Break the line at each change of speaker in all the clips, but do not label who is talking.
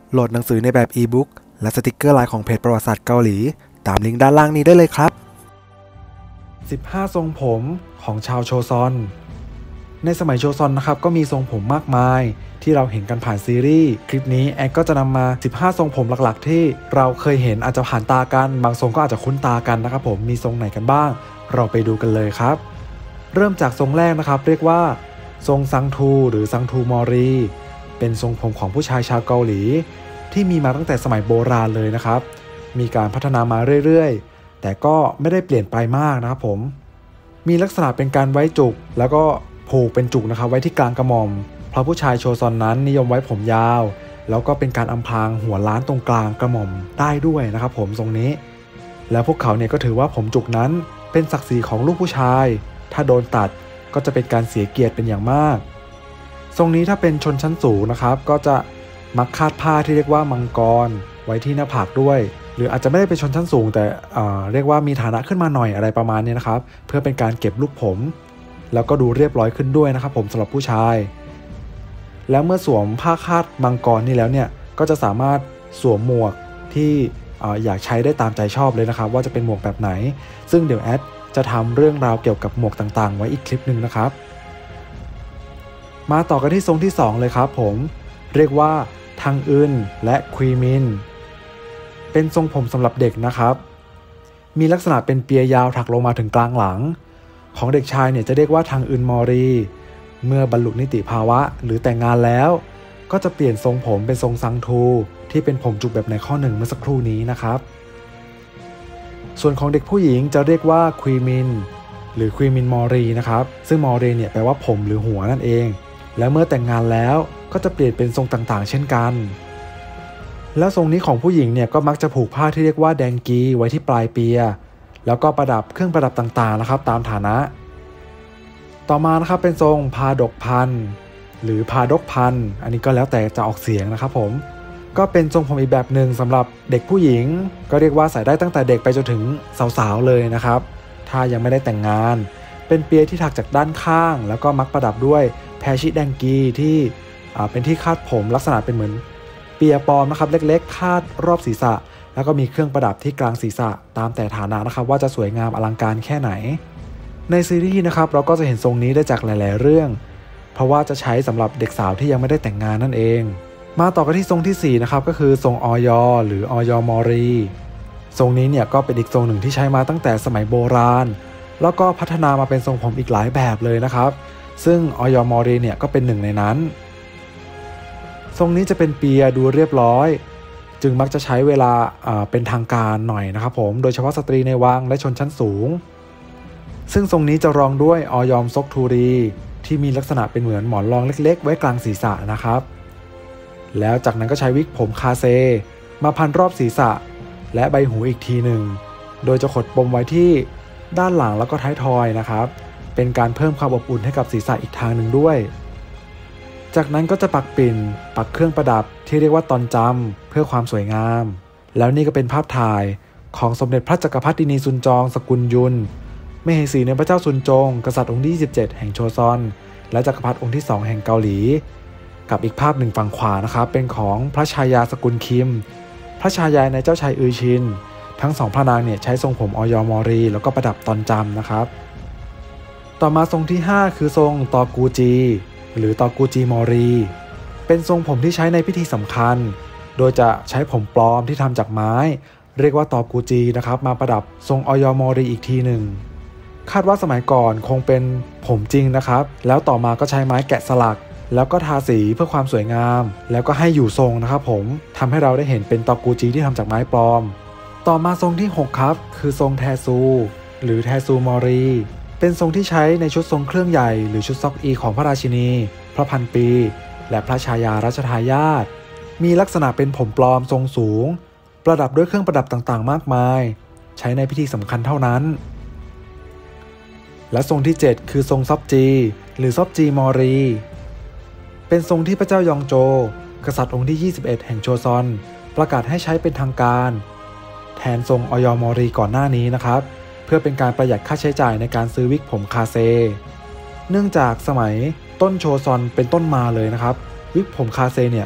โหลดหนังสือในแบบอีบุ๊กและสติกเกอร์ลายของเพจประวัติศาสตร์เกาหลีตามลิงก์ด้านล่างนี้ได้เลยครับ15ทรงผมของชาวโชซอนในสมัยโชซอนนะครับก็มีทรงผมมากมายที่เราเห็นกันผ่านซีรีส์คลิปนี้แอดก็จะนำมา15ทรงผมหลักๆที่เราเคยเห็นอาจจะผ่านตากันบางทรงก็อาจจะคุ้นตากันนะครับผมมีทรงไหนกันบ้างเราไปดูกันเลยครับเริ่มจากทรงแรกนะครับเรียกว่าทรงซังทูหรือซังทูมอรีเป็นทรงผมของผู้ชายชาวเกาหลีที่มีมาตั้งแต่สมัยโบราณเลยนะครับมีการพัฒนามาเรื่อยๆแต่ก็ไม่ได้เปลี่ยนไปมากนะครับผมมีลักษณะเป็นการไว้จุกแล้วก็ผูกเป็นจุกนะครับไว้ที่กลางกระหม่อมเพราะผู้ชายโชซอนนั้นนิยมไว้ผมยาวแล้วก็เป็นการอำพรางหัวล้านตรงกลางกระหม่อมได้ด้วยนะครับผมทรงนี้แล้วพวกเขาเนี่ยก็ถือว่าผมจุกนั้นเป็นศักดิ์ศรีของลูกผู้ชายถ้าโดนตัดก็จะเป็นการเสียเกียรติเป็นอย่างมากทรงนี้ถ้าเป็นชนชั้นสูงนะครับก็จะมักคาดผ้าที่เรียกว่ามังกรไว้ที่หน้าผากด้วยหรืออาจจะไม่ได้เป็นชนชั้นสูงแต่เรียกว่ามีฐานะขึ้นมาหน่อยอะไรประมาณนี้นะครับเพื่อเป็นการเก็บลูกผมแล้วก็ดูเรียบร้อยขึ้นด้วยนะครับผมสำหรับผู้ชายแล้วเมื่อสวมผ้าคาดมังกรนี่แล้วเนี่ยก็จะสามารถสวมหมวกที่อยากใช้ได้ตามใจชอบเลยนะครับว่าจะเป็นหมวกแบบไหนซึ่งเดี๋ยวแอดจะทำเรื่องราวเกี่ยวกับหมวกต่างๆไว้อีกคลิปหนึ่งนะครับมาต่อกันที่ทรงที่2เลยครับผมเรียกว่าทังอึนและควีมินเป็นทรงผมสำหรับเด็กนะครับมีลักษณะเป็นเปียยาวถักลงมาถึงกลางหลังของเด็กชายเนี่ยจะเรียกว่าทังอึนมอรีเมื่อบรรลุนิติภาวะหรือแต่งงานแล้วก็จะเปลี่ยนทรงผมเป็นทรงซังทูที่เป็นผมจุกแบบในข้อ1เมื่อสักครู่นี้นะครับส่วนของเด็กผู้หญิงจะเรียกว่าควีมินหรือควีมินมอรีนะครับซึ่งมอรีเนี่ยแปลว่าผมหรือหัวนั่นเองและเมื่อแต่งงานแล้วก็จะเปลี่ยนเป็นทรงต่างๆเช่นกันแล้วทรงนี้ของผู้หญิงเนี่ยก็มักจะผูกผ้าที่เรียกว่าแดงกีไว้ที่ปลายเปียแล้วก็ประดับเครื่องประดับต่างๆนะครับตามฐานะต่อมานะครับเป็นทรงพาดกพันหรือพาดกพันอันนี้ก็แล้วแต่จะออกเสียงนะครับผมก็เป็นทรงผมอีกแบบหนึ่งสำหรับเด็กผู้หญิงก็เรียกว่าใส่ได้ตั้งแต่เด็กไปจนถึงสาวๆเลยนะครับถ้ายังไม่ได้แต่งงานเป็นเปียที่ถักจากด้านข้างแล้วก็มักประดับด้วยแพชิแดงกีที่เป็นที่คาดผมลักษณะเป็นเหมือนเปียปลอมนะครับเล็กๆคาดรอบศีรษะแล้วก็มีเครื่องประดับที่กลางศีรษะตามแต่ฐานะนะครับว่าจะสวยงามอลังการแค่ไหนในซีรีส์นะครับเราก็จะเห็นทรงนี้ได้จากหลายๆเรื่องเพราะว่าจะใช้สำหรับเด็กสาวที่ยังไม่ได้แต่งงานนั่นเองมาต่อกันที่ทรงที่4นะครับก็คือทรงออยหรือออยมอรีทรงนี้เนี่ยก็เป็นอีกทรงหนึ่งที่ใช้มาตั้งแต่สมัยโบราณแล้วก็พัฒนามาเป็นทรงผมอีกหลายแบบเลยนะครับซึ่งออยมอรีเนี่ยก็เป็นหนึ่งในนั้นทรงนี้จะเป็นเปียดูเรียบร้อยจึงมักจะใช้เวลาเป็นทางการหน่อยนะครับผมโดยเฉพาะสตรีในวังและชนชั้นสูงซึ่งทรงนี้จะรองด้วยออยอมซกทูรีที่มีลักษณะเป็นเหมือนหมอนรองเล็กๆไว้กลางศีรษะนะครับแล้วจากนั้นก็ใช้วิกผมคาเซมาพันรอบศีรษะและใบหูอีกทีหนึ่งโดยจะขดปมไว้ที่ด้านหลังแล้วก็ท้ายทอยนะครับเป็นการเพิ่มความอบอุ่นให้กับศีรษะอีกทางหนึ่งด้วยจากนั้นก็จะปักปิ่นปักเครื่องประดับที่เรียกว่าตอนจำเพื่อความสวยงามแล้วนี่ก็เป็นภาพถ่ายของสมเด็จพระจักรพรรดินีซุนจองสกุลยุนมเหสีในพระเจ้าซุนจงกษัตริย์องค์ที่27แห่งโชซอนและจักรพรรดิองค์ที่2แห่งเกาหลีกับอีกภาพหนึ่งฝั่งขวานะครับเป็นของพระชายาสกุลคิมพระชายาในเจ้าชายอือชินทั้ง2พระนางเนี่ยใช้ทรงผมออยมอรีแล้วก็ประดับตอนจำนะครับต่อมาทรงที่5คือทรงตอกูจีหรือตอกูจีมอรีเป็นทรงผมที่ใช้ในพิธีสำคัญโดยจะใช้ผมปลอมที่ทำจากไม้เรียกว่าตอกูจีนะครับมาประดับทรงออยมอรีอีกทีหนึ่งคาดว่าสมัยก่อนคงเป็นผมจริงนะครับแล้วต่อมาก็ใช้ไม้แกะสลักแล้วก็ทาสีเพื่อความสวยงามแล้วก็ให้อยู่ทรงนะครับผมทำให้เราได้เห็นเป็นตอกูจีที่ทำจากไม้ปลอมต่อมาทรงที่6ครับคือทรงแทซูหรือแทซูมอรีเป็นทรงที่ใช้ในชุดทรงเครื่องใหญ่หรือชุดซอกอีของพระราชินีพระพันปีและพระชายารัชทายาทมีลักษณะเป็นผมปลอมทรงสูงประดับด้วยเครื่องประดับต่างๆมากมายใช้ในพิธีสำคัญเท่านั้นและทรงที่7คือทรงซอบจีหรือซอบจีมอรีเป็นทรงที่พระเจ้ายองโจกษัตริย์องค์ที่21แห่งโชซอนประกาศให้ใช้เป็นทางการแทนทรงออยมอรีก่อนหน้านี้นะครับเพื่อเป็นการประหยัดค่าใช้จ่ายในการซื้อวิกผมคาเซเนื่องจากสมัยต้นโชซอนเป็นต้นมาเลยนะครับวิกผมคาเซเนี่ย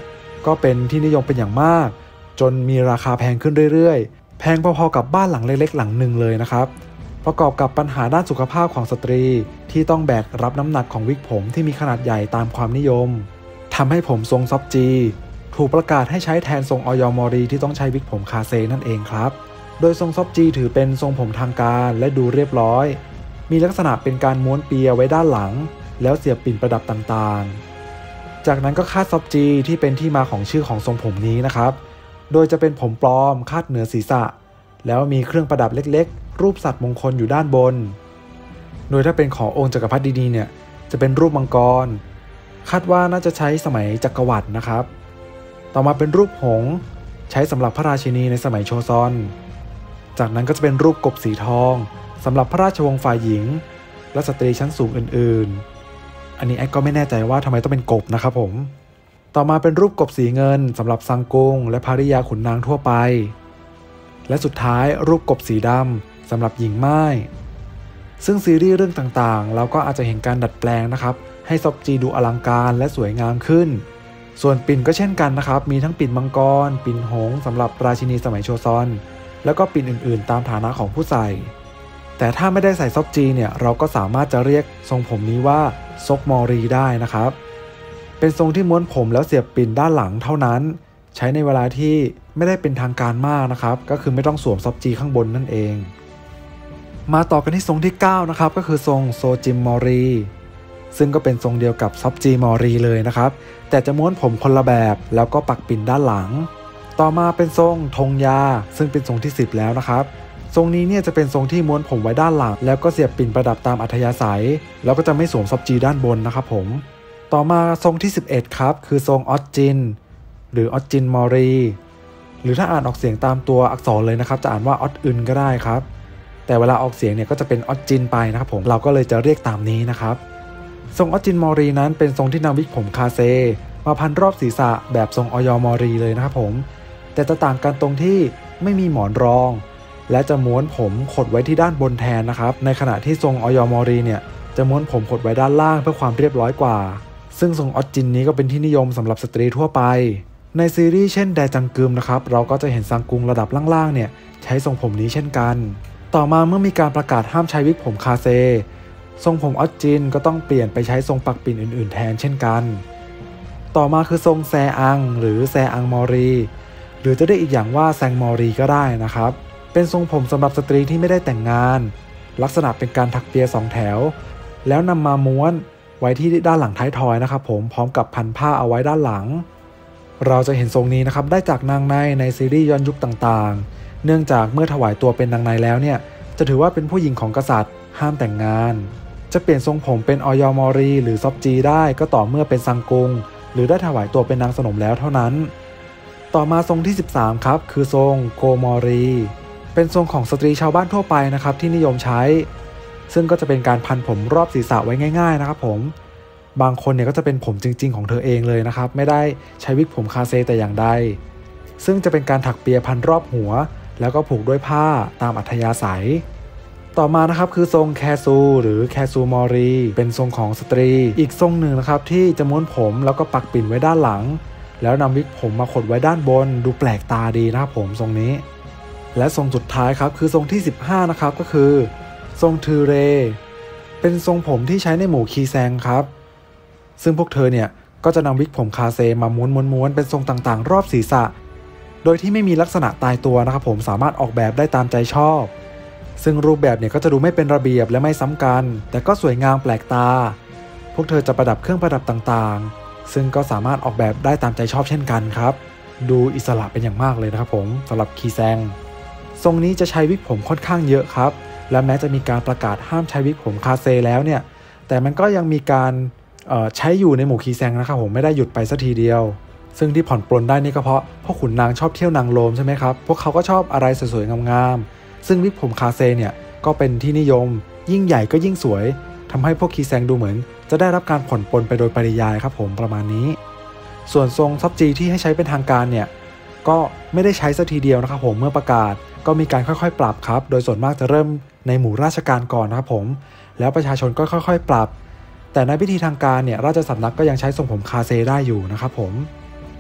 ก็เป็นที่นิยมเป็นอย่างมากจนมีราคาแพงขึ้นเรื่อยๆแพงพอๆกับบ้านหลังเล็กๆหลังหนึ่งเลยนะครับประกอบกับปัญหาด้านสุขภาพของสตรีที่ต้องแบกรับน้ำหนักของวิกผมที่มีขนาดใหญ่ตามความนิยมทำให้ผมทรงซอฟจีถูกประกาศให้ใช้แทนทรงออยมอรีที่ต้องใช้วิกผมคาเซนั่นเองครับโดยทรงซอฟจีถือเป็นทรงผมทางการและดูเรียบร้อยมีลักษณะเป็นการม้วนเปียไว้ด้านหลังแล้วเสียบปิ่นประดับต่างๆจากนั้นก็คาดซอฟจีที่เป็นที่มาของชื่อของทรงผมนี้นะครับโดยจะเป็นผมปลอมคาดเหนือศีรษะแล้วมีเครื่องประดับเล็กๆรูปสัตว์มงคลอยู่ด้านบนโดยถ้าเป็นขององค์จักรพรรดิดีๆเนี่ยจะเป็นรูปมังกรคาดว่าน่าจะใช้สมัยจักรวรรดินะครับต่อมาเป็นรูปหงส์ใช้สำหรับพระราชินีในสมัยโชซอนจากนั้นก็จะเป็นรูปกบสีทองสำหรับพระราชวงศ์ฝ่ายหญิงและสตรีชั้นสูงอื่นๆอันนี้แอดก็ไม่แน่ใจว่าทำไมต้องเป็นกบนะครับผมต่อมาเป็นรูปกบสีเงินสำหรับซังกุงและภริยาขุนนางทั่วไปและสุดท้ายรูปกบสีดำสำหรับหญิงม่ายซึ่งซีรีส์เรื่องต่างๆเราก็อาจจะเห็นการดัดแปลงนะครับให้ซอฟจีดูอลังการและสวยงามขึ้นส่วนปิ่นก็เช่นกันนะครับมีทั้งปิ่นมังกรปิ่นหงส์สำหรับราชินีสมัยโชซอนแล้วก็ปิ่นอื่นๆตามฐานะของผู้ใส่แต่ถ้าไม่ได้ใส่ซอฟจีเนี่ยเราก็สามารถจะเรียกทรงผมนี้ว่าซกมอรีได้นะครับเป็นทรงที่ม้วนผมแล้วเสียบปิ่นด้านหลังเท่านั้นใช้ในเวลาที่ไม่ได้เป็นทางการมากนะครับก็คือไม่ต้องสวมซอฟจีข้างบนนั่นเองมาต่อกันที่ทรงที่9นะครับก็คือทรงโซจิมมอรีซึ่งก็เป็นทรงเดียวกับซอฟจีมอรีเลยนะครับแต่จะม้วนผมคนละแบบแล้วก็ปักปิ่นด้านหลังต่อมาเป็นทรงธงยาซึ่งเป็นทรงที่10แล้วนะครับทรงนี้เนี่ยจะเป็นทรงที่ม้วนผมไว้ด้านหลังแล้วก็เสียบปิ่นประดับตามอัธยาศัยแล้วก็จะไม่สวมซอฟจีด้านบนนะครับผมต่อมาทรงที่11ครับคือทรงออสจินหรือออสจินมอรีหรือถ้าอ่านออกเสียงตามตัวอักษรเลยนะครับจะอ่านว่าออสอึนก็ได้ครับแต่เวลาออกเสียงเนี่ยก็จะเป็นออสจินไปนะครับผมเราก็เลยจะเรียกตามนี้นะครับทรงออสจินมอรีนั้นเป็นทรงที่นำวิกผมคาเซมาพันรอบศีรษะแบบทรงออยมอรีเลยนะครับผมแต่จะต่างกันตรงที่ไม่มีหมอนรองและจะม้วนผมขดไว้ที่ด้านบนแทนนะครับในขณะที่ทรงออยมอรีเนี่ยจะม้วนผมขดไว้ด้านล่างเพื่อความเรียบร้อยกว่าซึ่งทรงออสจินนี้ก็เป็นที่นิยมสำหรับสตรีทั่วไปในซีรีส์เช่นแดจังกึมนะครับเราก็จะเห็นซังกุงระดับล่างๆเนี่ยใช้ทรงผมนี้เช่นกันต่อมาเมื่อมีการประกาศห้ามใช้วิกผมคาเซทรงผมออสจินก็ต้องเปลี่ยนไปใช้ทรงปักปิ่นอื่นๆแทนเช่นกันต่อมาคือทรงแซอังหรือแซอังมอรีหรือจะได้อีกอย่างว่าแซงมอรีก็ได้นะครับเป็นทรงผมสำหรับสตรีที่ไม่ได้แต่งงานลักษณะเป็นการถักเปีย2แถวแล้วนำมาม้วนไว้ที่ด้านหลังท้ายทอยนะครับผมพร้อมกับพันผ้าเอาไว้ด้านหลังเราจะเห็นทรงนี้นะครับได้จากนางในซีรีส์ย้อนยุคต่างๆเนื่องจากเมื่อถวายตัวเป็นนางในแล้วเนี่ยจะถือว่าเป็นผู้หญิงของกษัตริย์ห้ามแต่งงานจะเปลี่ยนทรงผมเป็นออยมอรีหรือซอฟจีได้ก็ต่อเมื่อเป็นซังกุงหรือได้ถวายตัวเป็นนางสนมแล้วเท่านั้นต่อมาทรงที่13ครับคือทรงโกมอรีเป็นทรงของสตรีชาวบ้านทั่วไปนะครับที่นิยมใช้ซึ่งก็จะเป็นการพันผมรอบศีรษะไว้ง่ายๆนะครับผมบางคนเนี่ยก็จะเป็นผมจริงๆของเธอเองเลยนะครับไม่ได้ใช้วิกผมคาเซแต่อย่างใดซึ่งจะเป็นการถักเปียพันรอบหัวแล้วก็ผูกด้วยผ้าตามอัธยาศัยต่อมานะครับคือทรงแคซูหรือแคซูมอรีเป็นทรงของสตรีอีกทรงหนึ่งนะครับที่จะม้วนผมแล้วก็ปักปิ่นไว้ด้านหลังแล้วนำวิกผมมาขดไว้ด้านบนดูแปลกตาดีนะครับผมทรงนี้และทรงสุดท้ายครับคือทรงที่15นะครับก็คือทรงทือเรเป็นทรงผมที่ใช้ในหมู่คีแซงครับซึ่งพวกเธอเนี่ยก็จะนำวิกผมคาเซมาม้วนเป็นทรงต่างๆรอบศีรษะโดยที่ไม่มีลักษณะตายตัวนะครับผมสามารถออกแบบได้ตามใจชอบซึ่งรูปแบบเนี่ยก็จะดูไม่เป็นระเบียบและไม่ซ้ำกันแต่ก็สวยงามแปลกตาพวกเธอจะประดับเครื่องประดับต่างๆซึ่งก็สามารถออกแบบได้ตามใจชอบเช่นกันครับดูอิสระเป็นอย่างมากเลยนะครับผมสำหรับคีแซงทรงนี้จะใช้วิกผมค่อนข้างเยอะครับและแม้จะมีการประกาศห้ามใช้วิกผมคาเซแล้วเนี่ยแต่มันก็ยังมีการใช้อยู่ในหมู่คีแซงนะครับผมไม่ได้หยุดไปสักทีเดียวซึ่งที่ผ่อนปลนได้นี่ก็เพราะพ่อขุนนางชอบเที่ยวนางโรมใช่ไหมครับพวกเขาก็ชอบอะไรสวยๆงามๆซึ่งวิกผมคาเซเนี่ยก็เป็นที่นิยมยิ่งใหญ่ก็ยิ่งสวยทำให้พวกคีแซงดูเหมือนจะได้รับการผ่อนปลนไปโดยปริยายครับผมประมาณนี้ส่วนทรงซอฟจีที่ให้ใช้เป็นทางการเนี่ยก็ไม่ได้ใช้สักทีเดียวนะครับผมเมื่อประกาศก็มีการค่อยๆปรับครับโดยส่วนมากจะเริ่มในหมู่ราชการก่อนนะครับผมแล้วประชาชนก็ค่อยๆปรับแต่ในพิธีทางการเนี่ยราชสำนักก็ยังใช้ทรงผมคาเซได้อยู่นะครับผม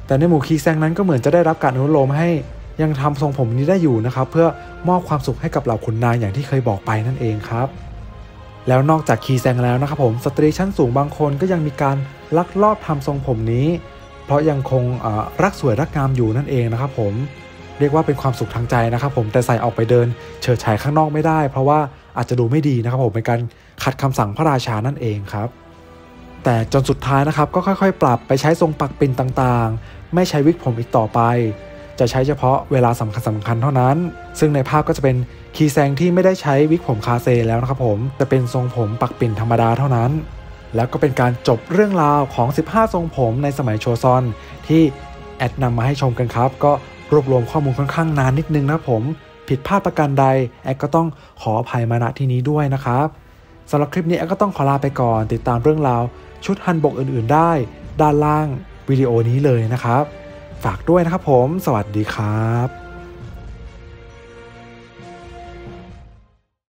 แต่ในหมู่คีแซงนั้นก็เหมือนจะได้รับการอนุโลมให้ยังทำทรงผมนี้ได้อยู่นะครับเพื่อมอบความสุขให้กับเหล่าขุนนางอย่างที่เคยบอกไปนั่นเองครับแล้วนอกจากคีแซงแล้วนะครับผมสตรีชั้นสูงบางคนก็ยังมีการลักลอบทำทรงผมนี้เพราะยังคงรักสวยรักงามอยู่นั่นเองนะครับผมเรียกว่าเป็นความสุขทางใจนะครับผมแต่ใส่ออกไปเดินเฉิดฉายข้างนอกไม่ได้เพราะว่าอาจจะดูไม่ดีนะครับผมเป็นการขัดคำสั่งพระราชานั่นเองครับแต่จนสุดท้ายนะครับก็ค่อยๆปรับไปใช้ทรงปักปิ่นต่างๆไม่ใช้วิกผมอีกต่อไปจะใช้เฉพาะเวลาสำคัญเท่านั้นซึ่งในภาพก็จะเป็นคีแซงที่ไม่ได้ใช้วิกผมคาเซแล้วนะครับผมจะเป็นทรงผมปักปิ่นธรรมดาเท่านั้นแล้วก็เป็นการจบเรื่องราวของ15ทรงผมในสมัยโชซอนที่แอดนำมาให้ชมกันครับก็รวบรวมข้อมูลค่อนข้างนานนิดนึงนะผมผิดพลาดประการใดแอดก็ต้องขออภัยมาณที่นี้ด้วยนะครับสำหรับคลิปนี้แอดก็ต้องขอลาไปก่อนติดตามเรื่องราวชุดฮันบกอื่นๆได้ด้านล่างวิดีโอนี้เลยนะครับฝากด้วยนะครับผมสวัสดีครับ